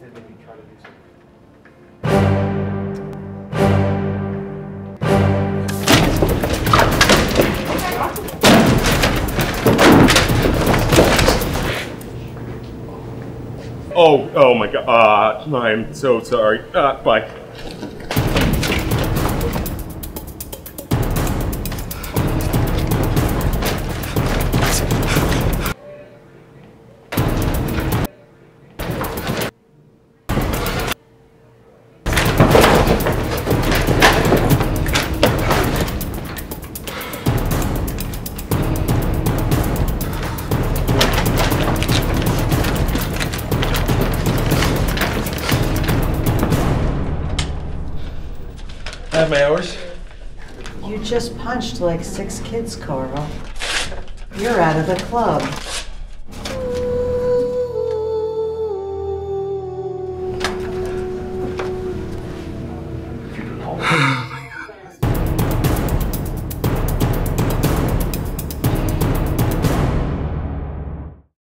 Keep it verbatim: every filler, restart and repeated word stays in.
and maybe try to do something. Oh, oh my god. Uh, I'm so sorry. Uh, bye. I have my hours. You just punched like six kids, Carl. You're out of the club.